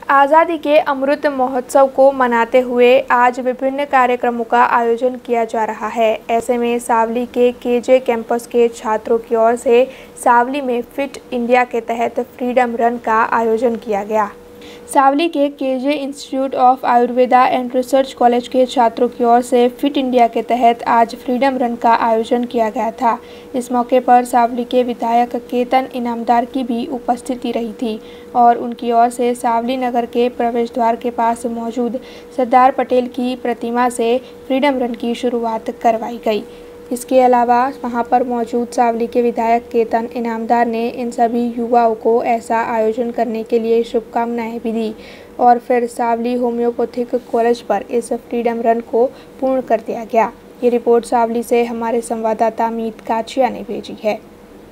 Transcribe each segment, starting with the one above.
आज़ादी के अमृत महोत्सव को मनाते हुए आज विभिन्न कार्यक्रमों का आयोजन किया जा रहा है। ऐसे में सावली के केजे कैंपस के छात्रों की ओर से सावली में फिट इंडिया के तहत फ्रीडम रन का आयोजन किया गया। सावली के K J institute of Ayurveda and research college के छात्रों की ओर से फिट इंडिया के तहत आज फ्रीडम रन का आयोजन किया गया था। इस मौके पर सावली के विधायक केतन इनामदार की भी उपस्थिति रही थी और उनकी ओर से सावली नगर के प्रवेश द्वार के पास मौजूद सरदार पटेल की प्रतिमा से फ्रीडम रन की शुरुआत करवाई गई। इसके अलावा वहां पर मौजूद सावली के विधायक केतन इनामदार ने इन सभी युवाओं को ऐसा आयोजन करने के लिए शुभकामनाएं भी दी और फिर सावली होम्योपैथिक कॉलेज पर इस फ्रीडम रन को पूर्ण कर दिया गया। ये रिपोर्ट सावली से हमारे संवाददाता मीत काचिया ने भेजी है।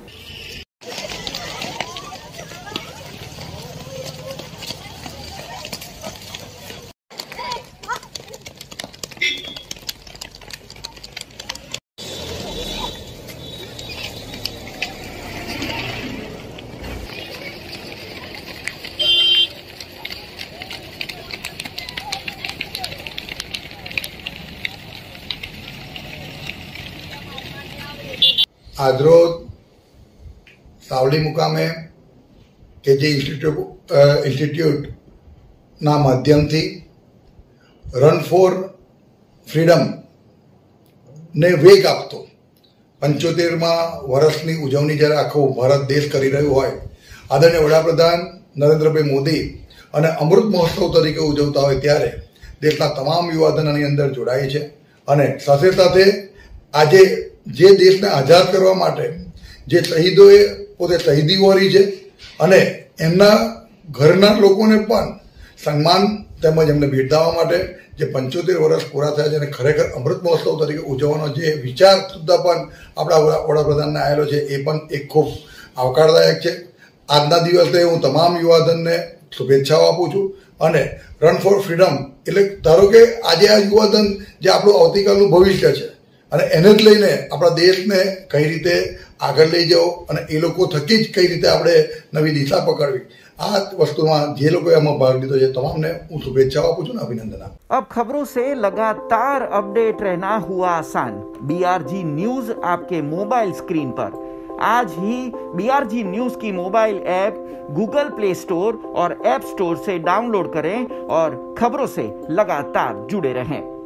આજરોજ સાવલી મુકામે કેજે ઇન્સ્ટિટ્યૂટના માધ્યમથી રન ફોર ફ્રીડમ ને વેગ આપતો 75મા વર્ષની ઉજવણી જ્યારે આખો ભારત દેશ કરી રહ્યો હોય, આદરણીય વડાપ્રધાન નરેન્દ્રભાઈ મોદી અને અમૃત મહોત્સવ તરીકે ઉજવતા હોય ત્યારે દેશના તમામ યુવાધન આની અંદર જોડાય છે અને સાથે સાથે આજે જે દેશને આઝાદ કરવા માટે જે શહીદોએ પોતે શહીદી વહોરી છે અને એમના ઘરના લોકોને પણ સન્માન તેમજ એમને બિરદાવવા માટે જે 75 વર્ષ પૂરા થયા છે અને ખરેખર અમૃત મહોત્સવ તરીકે ઉજવવાનો જે વિચાર સુદ્ધા પણ આપણા વડાપ્રધાનને આવેલો છે એ પણ એક ખૂબ આવકારદાયક છે। આજના દિવસે હું તમામ યુવાધનને શુભેચ્છાઓ આપું છું અને રન ફોર ફ્રીડમ એટલે ધારો કે આજે આ યુવાધન જે આપણું આવતીકાલનું ભવિષ્ય છે અને એને જ લઈને આપણા દેશને કઈ રીતે આગળ લઈ જવો અને એ લોકો થકી જ કઈ રીતે આપણે નવી દિશા પકડવી, આ વસ્તુમાં જે લોકોએ આમાં ભાગ લીધો છે તમામને હું શુભેચ્છાઓ આપું છું અને અભિનંદન આપું। अब खबरों से लगातार अपडेट रहना हुआ आसान। BRG न्यूज आपके मोबाइल स्क्रीन पर। आज ही BRG न्यूज की mobile app Google play store और ऐप स्टोर से डाउनलोड करें और खबरों से लगातार जुड़े रहें।